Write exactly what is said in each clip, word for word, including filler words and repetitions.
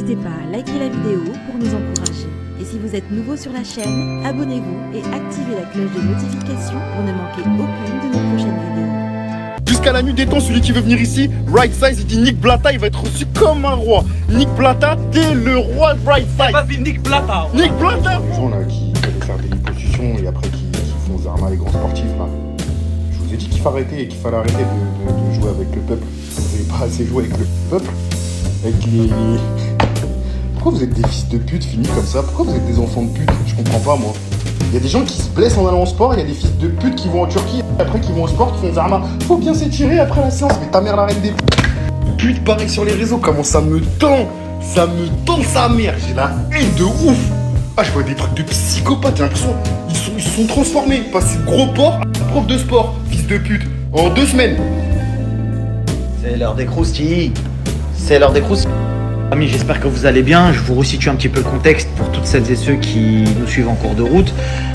N'hésitez pas à liker la vidéo pour nous encourager. Et si vous êtes nouveau sur la chaîne, abonnez-vous et activez la cloche de notification pour ne manquer aucune de nos prochaines vidéos. Jusqu'à la nuit des temps, celui qui veut venir ici, Right Size, il dit Nick Blata, il va être reçu comme un roi. Nick Blata, t'es le roi de Right Size. Vas-y, Nick Blata. Nick Blata. Les gens là qui allaient faire des liposuctions et après qui, qui font Zarma, les grands sportifs là. Je vous ai dit qu'il fallait arrêter et qu'il fallait arrêter de, de, de jouer avec le peuple. Vous n'avez pas assez joué avec le peuple. Avec les... Pourquoi vous êtes des fils de pute finis comme ça? Pourquoi vous êtes des enfants de pute? Je comprends pas moi. Il y a des gens qui se blessent en allant au sport, il y a des fils de pute qui vont en Turquie, après qui vont au sport, qui font Zarma. Faut bien s'étirer après la séance, mais ta mère la reine des putes pareil sur les réseaux, comment ça me tend. Ça me tend sa mère, j'ai la haine de ouf. Ah, je vois des trucs de psychopathes, j'ai l'impression ils sont, ils sont transformés. Passé gros porc à prof de sport, fils de pute, en deux semaines. C'est l'heure des croustilles. C'est l'heure des croustilles. Amis, j'espère que vous allez bien. Je vous resitue un petit peu le contexte pour toutes celles et ceux qui nous suivent en cours de route.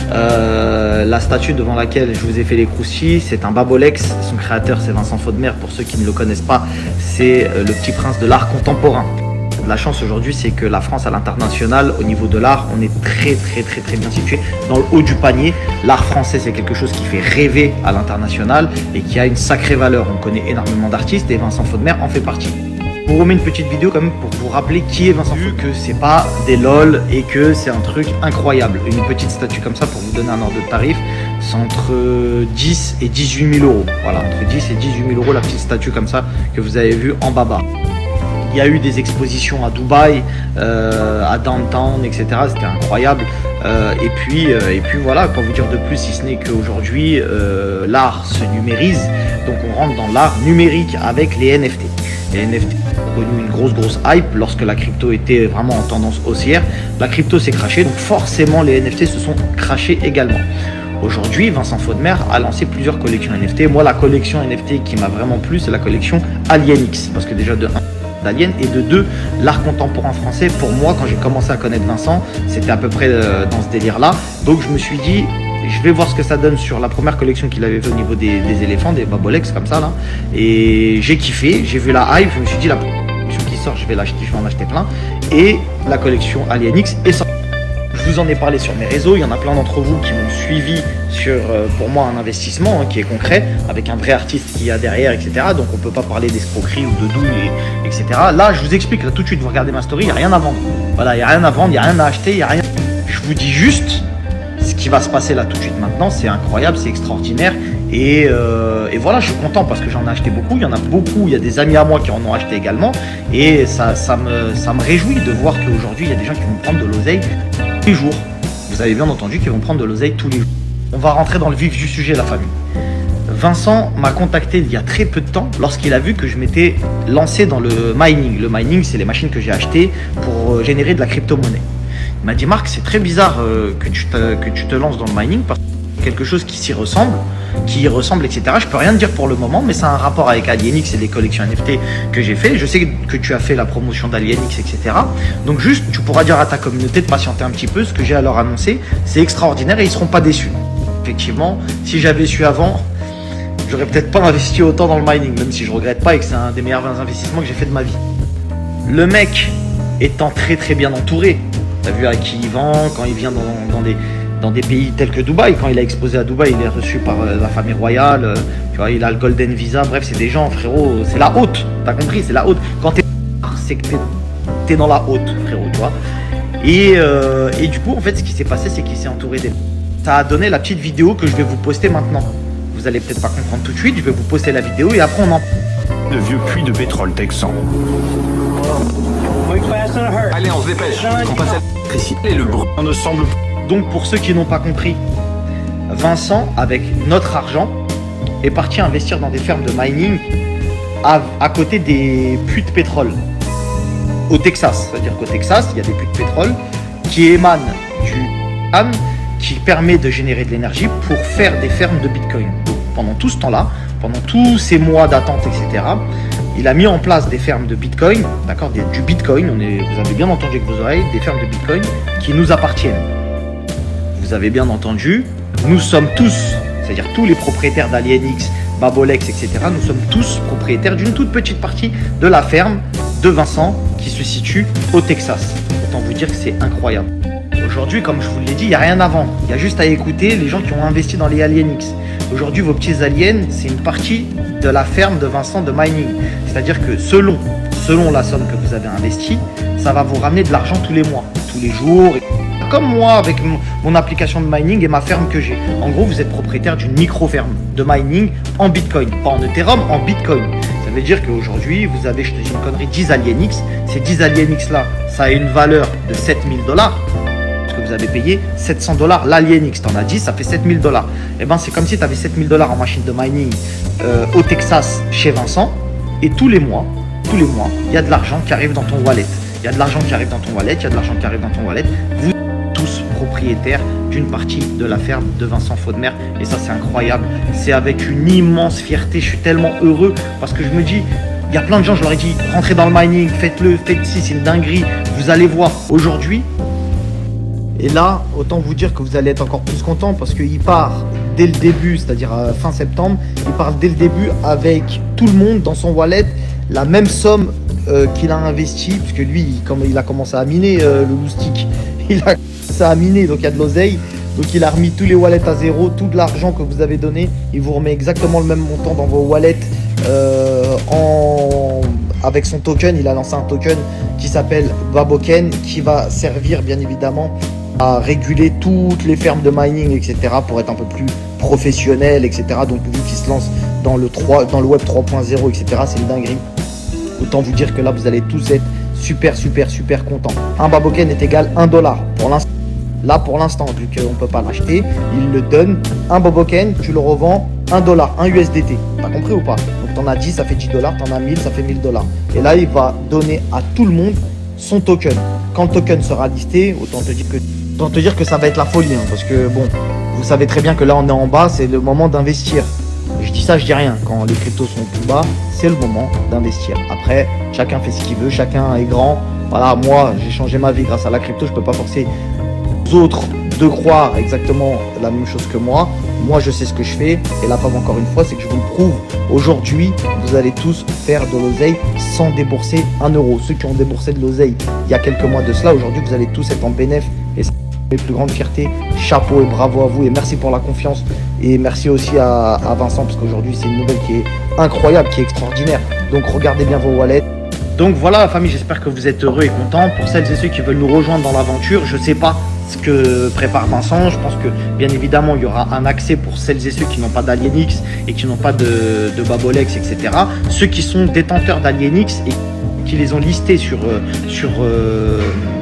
Euh, la statue devant laquelle je vous ai fait les croustilles, c'est un Babolex. Son créateur, c'est Vincent Faudemer. Pour ceux qui ne le connaissent pas, c'est le petit prince de l'art contemporain. La chance aujourd'hui, c'est que la France à l'international, au niveau de l'art, on est très très très très bien situé dans le haut du panier. L'art français, c'est quelque chose qui fait rêver à l'international et qui a une sacrée valeur. On connaît énormément d'artistes et Vincent Faudemer en fait partie. Je vous remets une petite vidéo quand même pour vous rappeler qui est Vincent Faudemer, que c'est pas des lol et que c'est un truc incroyable. Une petite statue comme ça, pour vous donner un ordre de tarif, c'est entre dix et dix-huit mille euros. Voilà, entre dix et dix-huit mille euros la petite statue comme ça que vous avez vue en baba. Il y a eu des expositions à Dubaï, euh, à Downtown, et cetera. C'était incroyable. Euh, et, puis, euh, et puis voilà, quoi vous dire de plus si ce n'est qu'aujourd'hui, euh, l'art se numérise. Donc on rentre dans l'art numérique avec les N F T. Les N F T ont connu une grosse grosse hype lorsque la crypto était vraiment en tendance haussière. La crypto s'est crachée, donc forcément les N F T se sont crachés également. Aujourd'hui, Vincent Faudemer a lancé plusieurs collections N F T. Moi, la collection N F T qui m'a vraiment plu, c'est la collection Alienix. Parce que déjà de un, d'Alien, et de deux, l'art contemporain français, pour moi, quand j'ai commencé à connaître Vincent, c'était à peu près euh, dans ce délire-là. Donc je me suis dit, je vais voir ce que ça donne sur la première collection qu'il avait fait au niveau des, des éléphants, des Babolex comme ça là. Et j'ai kiffé, j'ai vu la hype, je me suis dit la collection qui sort, je vais l'acheter, je vais en acheter plein. Et la collection Alienix est sortie. Je vous en ai parlé sur mes réseaux, il y en a plein d'entre vous qui m'ont suivi sur, euh, pour moi, un investissement hein, qui est concret, avec un vrai artiste qui y a derrière, et cetera. Donc on ne peut pas parler d'escroquerie ou de douille, et, etc. Là, je vous explique, là tout de suite, vous regardez ma story, il n'y a rien à vendre. Voilà, il n'y a rien à vendre, il n'y a rien à acheter, il n'y a rien. Je vous dis juste ce qui va se passer là tout de suite maintenant, c'est incroyable, c'est extraordinaire. Et, euh, et voilà, je suis content parce que j'en ai acheté beaucoup, il y en a beaucoup, il y a des amis à moi qui en ont acheté également. Et ça, ça, me, ça me réjouit de voir qu'aujourd'hui, il y a des gens qui vont prendre de l'oseille tous les jours. Vous avez bien entendu qu'ils vont prendre de l'oseille tous les jours. On va rentrer dans le vif du sujet, la famille. Vincent m'a contacté il y a très peu de temps lorsqu'il a vu que je m'étais lancé dans le mining. Le mining, c'est les machines que j'ai achetées pour générer de la crypto-monnaie. Il m'a dit, Marc, c'est très bizarre euh, que, tu te, que tu te lances dans le mining parce que c'est quelque chose qui s'y ressemble, qui y ressemble, et cetera. Je peux rien te dire pour le moment, mais ça a un rapport avec Alienix et les collections N F T que j'ai fait. Je sais que tu as fait la promotion d'Alienix, et cetera. Donc juste, tu pourras dire à ta communauté de patienter un petit peu. Ce que j'ai à leur annoncer, c'est extraordinaire et ils seront pas déçus. Effectivement, si j'avais su avant, j'aurais peut-être pas investi autant dans le mining, même si je regrette pas et que c'est un des meilleurs investissements que j'ai fait de ma vie. Le mec étant très très bien entouré, t'as vu à qui il vend, quand il vient dans, dans, des, dans des pays tels que Dubaï. Quand il a exposé à Dubaï, il est reçu par euh, la famille royale. Euh, tu vois, il a le Golden Visa. Bref, c'est des gens, frérot, c'est la haute. T'as compris, c'est la haute. Quand t'es c'est que t'es es dans la haute, frérot, tu vois. Et, euh, et du coup, en fait, ce qui s'est passé, c'est qu'il s'est entouré des... Ça a donné la petite vidéo que je vais vous poster maintenant. Vous allez peut-être pas comprendre tout de suite. Je vais vous poster la vidéo et après, on en... De vieux puits de pétrole texan. Allez, on se dépêche. On passe à ici. Et le bruit ne semble pas. Donc pour ceux qui n'ont pas compris, Vincent, avec notre argent, est parti investir dans des fermes de mining à, à côté des puits de pétrole au Texas. C'est-à-dire qu'au Texas, il y a des puits de pétrole qui émanent du âme qui permet de générer de l'énergie pour faire des fermes de Bitcoin. Donc, pendant tout ce temps-là, pendant tous ces mois d'attente, et cetera, il a mis en place des fermes de Bitcoin, d'accord, du Bitcoin, on est, vous avez bien entendu avec vos oreilles, des fermes de Bitcoin qui nous appartiennent. Vous avez bien entendu, nous sommes tous, c'est-à-dire tous les propriétaires d'Alienix, Babolex, et cetera, nous sommes tous propriétaires d'une toute petite partie de la ferme de Vincent qui se situe au Texas. Autant vous dire que c'est incroyable. Aujourd'hui, comme je vous l'ai dit, il n'y a rien à vendre. Il y a juste à écouter les gens qui ont investi dans les Alienix. Aujourd'hui, vos petits aliens, c'est une partie de la ferme de Vincent de mining. C'est-à-dire que selon, selon la somme que vous avez investie, ça va vous ramener de l'argent tous les mois, tous les jours. Comme moi, avec mon, mon application de mining et ma ferme que j'ai. En gros, vous êtes propriétaire d'une micro-ferme de mining en Bitcoin. Pas en Ethereum, en Bitcoin. Ça veut dire qu'aujourd'hui, vous avez, je te dis une connerie, dix Alienix. Ces dix Alienix là, ça a une valeur de sept mille dollars. Parce que vous avez payé sept cents dollars l'Alienix. Tu en as dix, ça fait sept mille dollars. Et ben c'est comme si tu avais sept mille dollars en machine de mining euh, au Texas chez Vincent. Et tous les mois, tous les mois, il y a de l'argent qui arrive dans ton wallet. Il y a de l'argent qui arrive dans ton wallet, il y a de l'argent qui arrive dans ton wallet. Vous tous propriétaires d'une partie de la ferme de Vincent Faudemer. Et ça, c'est incroyable. C'est avec une immense fierté. Je suis tellement heureux parce que je me dis, il y a plein de gens, je leur ai dit, rentrez dans le mining, faites-le, faites-ci, c'est une dinguerie. Vous allez voir aujourd'hui. Et là, autant vous dire que vous allez être encore plus content parce qu'il part dès le début, c'est-à-dire fin septembre, il part dès le début avec tout le monde dans son wallet, la même somme euh, qu'il a investi, puisque lui, comme il a commencé à miner euh, le loustic, il a commencé à miner, donc il y a de l'oseille, donc il a remis tous les wallets à zéro, tout l'argent que vous avez donné, il vous remet exactement le même montant dans vos wallets euh, en... avec son token. Il a lancé un token qui s'appelle Baboken, qui va servir bien évidemment à réguler toutes les fermes de mining, et cetera pour être un peu plus professionnel, et cetera. Donc vu qu'il se lance dans le, trois, dans le web trois point zéro, et cetera, c'est une dinguerie. Autant vous dire que là, vous allez tous être super, super, super contents. Un Baboken est égal à un dollar pour l'instant. Là, pour l'instant, vu qu'on ne peut pas l'acheter, il le donne. Un Baboken, tu le revends un dollar, un U S D T. T'as compris ou pas? Donc t'en as dix, ça fait dix dollars, t'en as mille, ça fait mille dollars. Et là, il va donner à tout le monde son token. Quand le token sera listé, autant te dire que, autant te dire que ça va être la folie. Hein, parce que bon, vous savez très bien que là, on est en bas, c'est le moment d'investir. Je dis ça, je dis rien. Quand les cryptos sont plus bas, c'est le moment d'investir. Après, chacun fait ce qu'il veut, chacun est grand. Voilà, moi, j'ai changé ma vie grâce à la crypto. Je peux pas forcer les autres de croire exactement la même chose que moi. Moi, je sais ce que je fais. Et la preuve, encore une fois, c'est que je vous le prouve. Aujourd'hui, vous allez tous faire de l'oseille sans débourser un euro. Ceux qui ont déboursé de l'oseille il y a quelques mois de cela, aujourd'hui, vous allez tous être en bénéf. Et c'est mes plus grandes fiertés. Chapeau et bravo à vous. Et merci pour la confiance. Et merci aussi à, à Vincent, parce qu'aujourd'hui, c'est une nouvelle qui est incroyable, qui est extraordinaire. Donc, regardez bien vos wallets. Donc voilà la famille, j'espère que vous êtes heureux et contents. Pour celles et ceux qui veulent nous rejoindre dans l'aventure, je ne sais pas ce que prépare Vincent. Je pense que bien évidemment il y aura un accès pour celles et ceux qui n'ont pas d'Alienix et qui n'ont pas de, de Babolex, et cetera. Ceux qui sont détenteurs d'Alienix et qui les ont listés sur, sur, euh,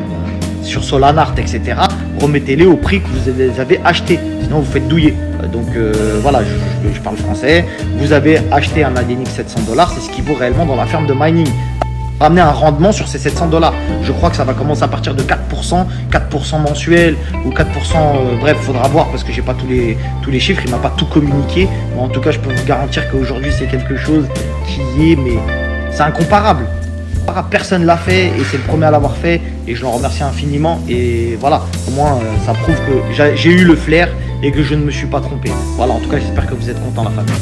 sur Solanart, et cetera, remettez-les au prix que vous les avez achetés. Sinon vous faites douiller. Donc euh, voilà, je, je, je parle français. Vous avez acheté un Alienix sept cents dollars, c'est ce qui vaut réellement dans la ferme de mining. Ramener un rendement sur ces sept cents dollars. Je crois que ça va commencer à partir de quatre pour cent, quatre pour cent mensuel ou quatre pour cent, euh, bref, faudra voir parce que j'ai pas tous les, tous les chiffres, il m'a pas tout communiqué. Mais en tout cas, je peux vous garantir qu'aujourd'hui, c'est quelque chose qui est, mais c'est incomparable. Personne l'a fait et c'est le premier à l'avoir fait et je l'en remercie infiniment. Et voilà, au moins, euh, ça prouve que j'ai eu le flair et que je ne me suis pas trompé. Voilà, en tout cas, j'espère que vous êtes contents, la famille.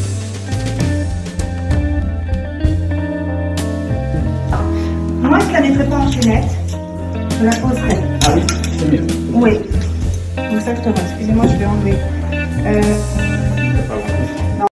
Moi, je ne la mettrai pas en chaînette, je la poserai. Ah oui, c'est mieux. Oui. Exactement. Excusez-moi, je vais enlever. Euh,